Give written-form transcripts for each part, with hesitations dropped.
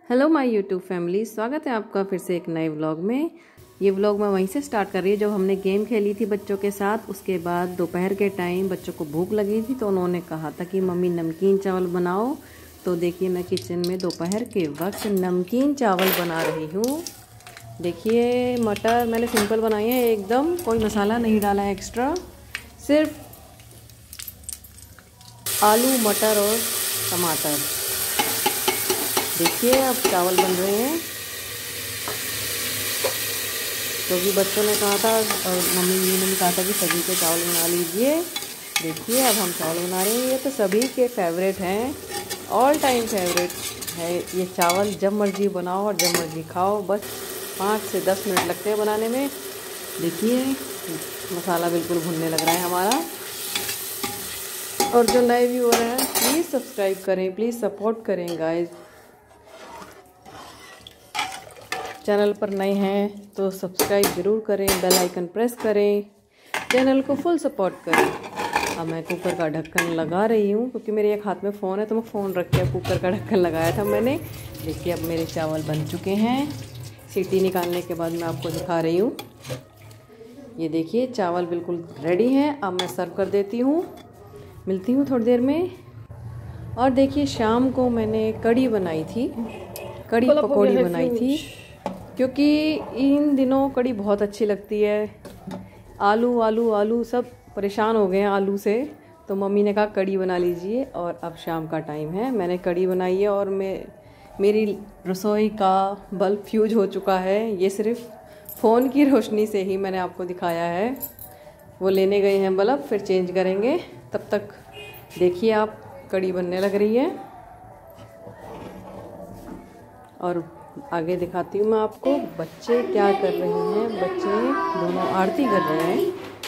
Hello my YouTube family, स्वागत है आपका फिर से एक नए व्लॉग में। ये व्लॉग मैं वहीं से स्टार्ट कर रही हूँ जब हमने गेम खेली थी बच्चों के साथ। उसके बाद दोपहर के टाइम बच्चों को भूख लगी थी तो उन्होंने कहा था कि मम्मी नमकीन चावल बनाओ। तो देखिए मैं किचन में दोपहर के वक्त नमकीन चावल बना रही हूँ। देखिए मटर मैंने सिंपल बनाई है एकदम, कोई मसाला नहीं डाला है एक्स्ट्रा, सिर्फ आलू मटर और टमाटर। देखिए अब चावल बन रहे हैं क्योंकि बच्चों ने कहा था और मम्मी जी ने भी कहा था कि सभी के चावल बना लीजिए। देखिए अब हम चावल बना रहे हैं। ये तो सभी के फेवरेट हैं, ऑल टाइम फेवरेट है ये चावल। जब मर्जी बनाओ और जब मर्जी खाओ, बस 5 से 10 मिनट लगते हैं बनाने में। देखिए मसाला बिल्कुल भुनने लग रहा है हमारा। और जो नए व्यूअर हैं प्लीज़ सब्सक्राइब करें, प्लीज़ सपोर्ट करें गाइस। चैनल पर नए हैं तो सब्सक्राइब ज़रूर करें, बेल आइकन प्रेस करें, चैनल को फुल सपोर्ट करें। अब मैं कुकर का ढक्कन लगा रही हूँ क्योंकि मेरे एक हाथ में फ़ोन है तो मैं फ़ोन रख के कुकर का ढक्कन लगाया था मैंने। देखिए अब मेरे चावल बन चुके हैं। सीटी निकालने के बाद मैं आपको दिखा रही हूँ। ये देखिए चावल बिल्कुल रेडी हैं। अब मैं सर्व कर देती हूँ, मिलती हूँ थोड़ी देर में। और देखिए शाम को मैंने कढ़ी बनाई थी, कढ़ी पकौड़ी बनाई थी क्योंकि इन दिनों कढ़ी बहुत अच्छी लगती है। आलू आलू आलू सब परेशान हो गए हैं आलू से, तो मम्मी ने कहा कढ़ी बना लीजिए। और अब शाम का टाइम है, मैंने कढ़ी बनाई है और मेरी रसोई का बल्ब फ्यूज हो चुका है। ये सिर्फ फ़ोन की रोशनी से ही मैंने आपको दिखाया है। वो लेने गए हैं बल्ब, फिर चेंज करेंगे। तब तक देखिए आप कढ़ी बनने लग रही है और आगे दिखाती हूँ मैं आपको बच्चे क्या कर रहे हैं। बच्चे दोनों आरती कर रहे हैं।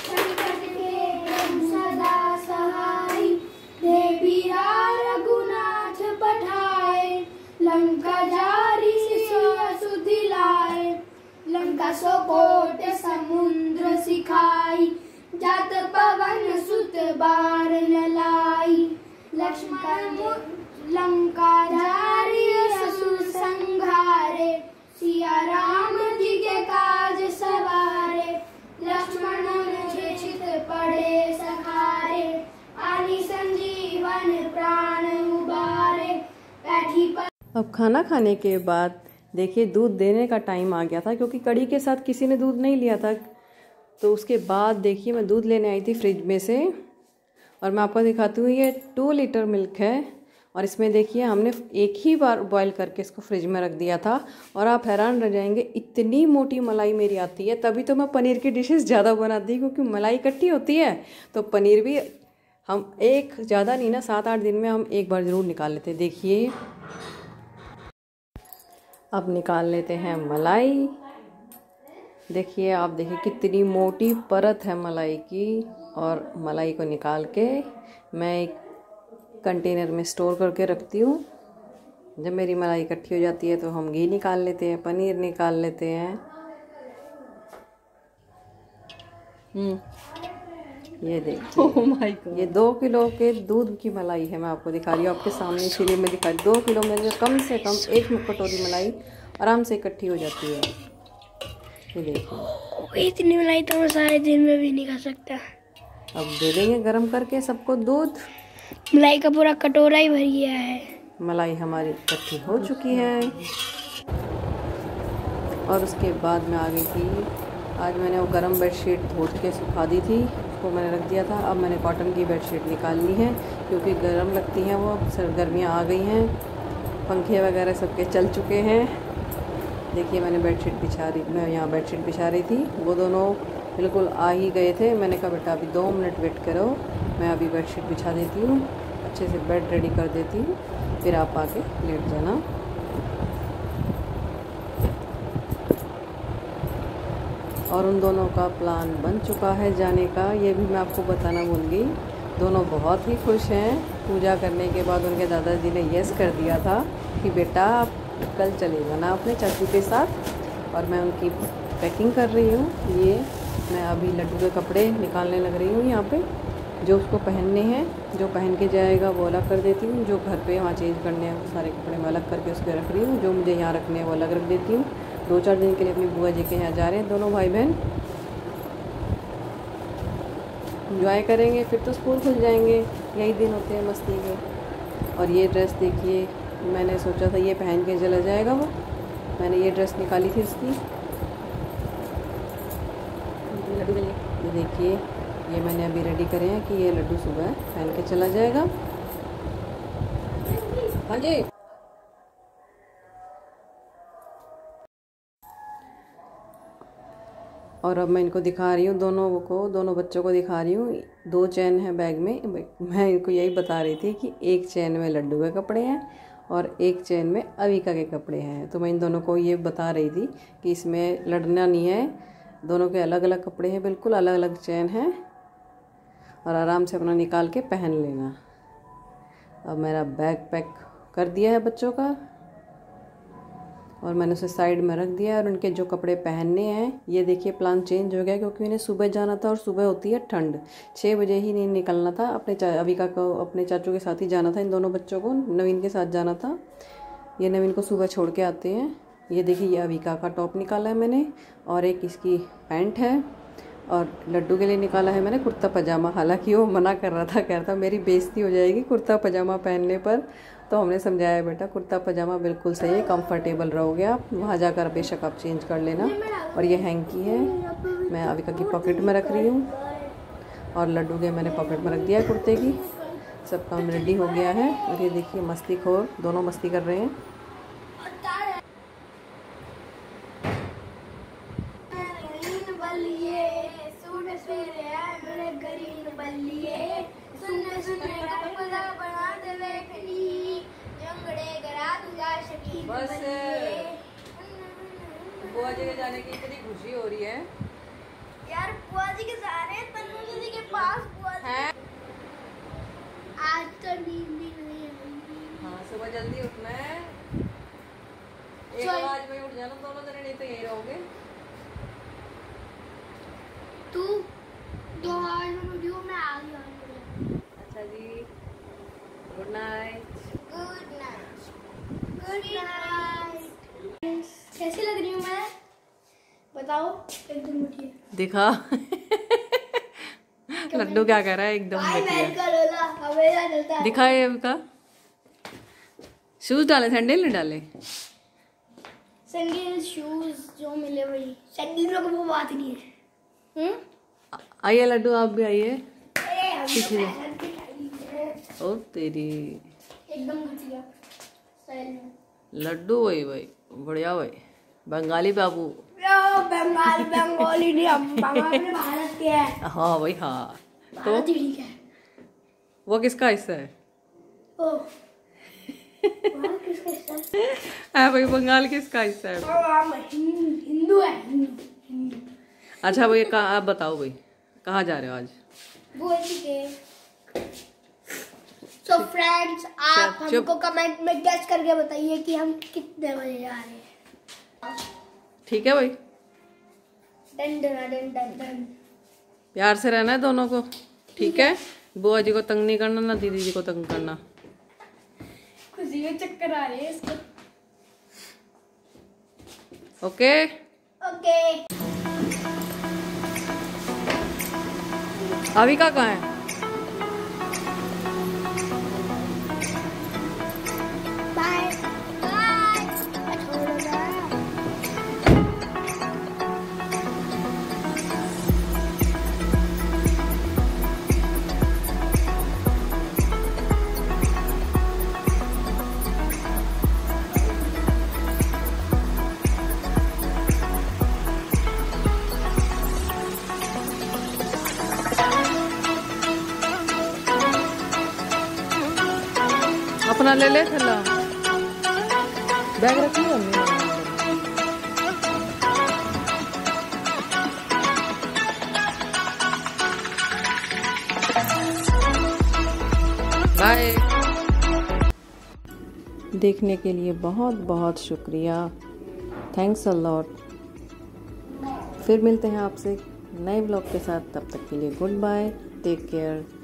लंका जारी सुधिलाए, लंका सोकोट समुद्र सिखाई, जात पवन सुत बार ललाई, लक्ष्मण लंका जारी असुर संघारे, सिया राम जी के काज सवारे, लक्ष्मण चित पड़े सखारे, आनी संजीवन प्राण उबारे, बैठी पर। अब खाना खाने के बाद देखिए दूध देने का टाइम आ गया था क्योंकि कढ़ी के साथ किसी ने दूध नहीं लिया था। तो उसके बाद देखिए मैं दूध लेने आई थी फ्रिज में से और मैं आपको दिखाती हूँ। ये 2 लीटर मिल्क है और इसमें देखिए हमने एक ही बार बॉईल करके इसको फ्रिज में रख दिया था। और आप हैरान रह जाएंगे इतनी मोटी मलाई मेरी आती है। तभी तो मैं पनीर की डिशेस ज़्यादा बनाती हूँ क्योंकि मलाई इकट्ठी होती है। तो पनीर भी हम एक ज़्यादा नहीं ना 7-8 दिन में हम एक बार ज़रूर निकाल लेते हैं। देखिए अब निकाल लेते हैं मलाई। देखिए आप देखिए कितनी मोटी परत है मलाई की। और मलाई को निकाल के मैं एक कंटेनर में स्टोर करके रखती हूँ। जब मेरी मलाई इकट्ठी हो जाती है तो हम घी निकाल लेते हैं, पनीर निकाल लेते हैं। ये देखिए oh my God। ये 2 किलो के दूध की मलाई है। मैं आपको दिखा रही हूँ आपके सामने, इसीलिए मैं दिखा रही हूँ। 2 किलो में कम से कम 1 कटोरी मलाई आराम से इकट्ठी हो जाती है। ये देखिए इतनी मलाई तो मैं सारे दिन में भी नहीं खा सकता। अब दे देंगे गरम करके सबको दूध। मलाई का पूरा कटोरा ही भर गया है। मलाई हमारी इकट्ठी हो चुकी है और उसके बाद मैं आ गई थी। आज मैंने वो गरम बेडशीट धो के सुखा दी थी, उसको मैंने रख दिया था। अब मैंने कॉटन की बेडशीट निकालनी है क्योंकि गर्म लगती हैं वो। गर्मियाँ आ गई हैं, पंखे वगैरह सबके चल चुके हैं। देखिए मैंने मैं यहाँ बेडशीट बिछा रही थी। वो दोनों बिल्कुल आ ही गए थे। मैंने कहा बेटा अभी 2 मिनट वेट करो, मैं अभी बेडशीट बिछा देती हूँ, अच्छे से बेड रेडी कर देती हूँ, फिर आप आके लेट जाना। और उन दोनों का प्लान बन चुका है जाने का, ये भी मैं आपको बताना भूल गई। दोनों बहुत ही खुश हैं। पूजा करने के बाद उनके दादाजी ने यस कर दिया था कि बेटा आप कल चले जाना अपने चाचू के साथ। और मैं उनकी पैकिंग कर रही हूँ। ये मैं अभी लड्डू के कपड़े निकालने लग रही हूँ यहाँ पे। जो उसको पहनने हैं, जो पहन के जाएगा वो अलग कर देती हूँ, जो घर पे वहाँ चेंज करने हैं वो सारे कपड़े मैं अलग करके उसके रख रही हूँ, जो मुझे यहाँ रखने हैं वो अलग रख देती हूँ। 2-4 दिन के लिए अपनी बुआ जी के यहाँ जा रहे हैं दोनों भाई बहन, इंजॉय करेंगे, फिर तो स्कूल खुल जाएंगे, यही दिन होते हैं मस्ती के। और ये ड्रेस देखिए, मैंने सोचा था ये पहन के चला जाएगा वो, मैंने ये ड्रेस निकाली थी इसकी, ये देखिए, ये मैंने अभी रेडी करे हैं कि ये लड्डू सुबह पहन के चला जाएगा। हाँ जी, और अब मैं इनको दिखा रही हूँ, दोनों बच्चों को दिखा रही हूँ। 2 चैन है बैग में, मैं इनको यही बता रही थी कि एक चैन में लड्डू के कपड़े हैं और एक चैन में अविका के कपड़े हैं। तो मैं इन दोनों को ये बता रही थी कि इसमें लड़ना नहीं है, दोनों के अलग अलग कपड़े हैं, बिल्कुल अलग अलग चैन हैं, और आराम से अपना निकाल के पहन लेना। अब मेरा बैग पैक कर दिया है बच्चों का, और मैंने उसे साइड में रख दिया है। और उनके जो कपड़े पहनने हैं, ये देखिए प्लान चेंज हो गया क्योंकि उन्हें सुबह जाना था, और सुबह होती है ठंड, 6 बजे ही नहीं निकलना था। अविका को अपने चाचू के साथ ही जाना था, इन दोनों बच्चों को नवीन के साथ जाना था। ये नवीन को सुबह छोड़ के आते हैं। ये देखिए, ये अविका का टॉप निकाला है मैंने, और एक इसकी पैंट है, और लड्डू के लिए निकाला है मैंने कुर्ता पजामा। हालांकि वो मना कर रहा था, कह रहा था मेरी बेइज्जती हो जाएगी कुर्ता पजामा पहनने पर, तो हमने समझाया बेटा कुर्ता पजामा बिल्कुल सही है, कंफर्टेबल रहोगे आप, वहाँ जाकर बेशक आप चेंज कर लेना। और ये हैंकी है, मैं अविका की पॉकेट में रख रही हूँ, और लड्डू के मैंने पॉकेट में रख दिया है कुर्ते की। सब काम रेडी हो गया है, और ये देखिए मस्ती खोर, दोनों मस्ती कर रहे हैं। बस बुआ जी के जाने की इतनी खुशी हो रही है यार, बुआ जी के सारे तन्नू दीदी के पास बुआ जी है। आज तो नींद भी नहीं है। हाँ, सुबह जल्दी उठना है, एक आवाज में उठ जाना दोनों जने, नहीं तो यही रहोगे। तू 2 आवाज में उठियो, मैं आ गई। अच्छा जी, गुड नाइट। Good night. कैसी लग रही हूँ मैं, बताओ एकदम उठिए। दिखा लड्डू क्या कर रहा है, एकदम दिखाए का। शूज डाले, सैंडल नहीं डाले? सैंडल शूज जो मिले वही, सैंडल में वो बात नहीं है। आइए लड्डू, आप भी आइए। पीछे ओ तेरी, एकदम घटिया स्टाइल में लड्डू। वही वही बढ़िया, वही बंगाली बाबू। बंगाली नहीं, हम भारत के हैं। हाँ भाई, हाँ तो ठीक है। वो किसका हिस्सा है? ओ किसका हिस्सा है? हाँ भाई, बंगाल किसका हिस्सा है? हिंदू है, हिंदू। अच्छा भाई, आप बताओ भाई, कहाँ जा रहे हो आज? बुआ जी के। तो फ्रेंड्स, आप हमको कमेंट में गेस करके बताइए कि हम कितने बजे जा रहे हैं। ठीक है भाई, done done done done done. प्यार से रहना है दोनों को, ठीक है? बुआ जी को तंग नहीं करना, ना दीदी जी को तंग करना। खुशी में चक्कर आ रहे हैं इसको। Okay okay. अविका कहाँ है? Bye bye. अपना ले ले थैला, बैग रखी है बाय। देखने के लिए बहुत बहुत शुक्रिया, थैंक्स अ लॉट। फिर मिलते हैं आपसे नए ब्लॉग के साथ, तब तक के लिए गुड बाय, टेक केयर।